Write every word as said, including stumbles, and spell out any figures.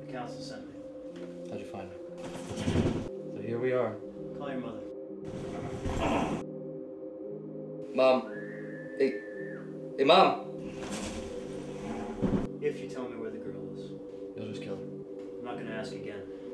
The council sent me. How'd you find me? So here we are. Call your mother. Mom. Hey. Hey, Mom. If you tell me where the girl is. You'll just kill her. I'm not gonna ask again.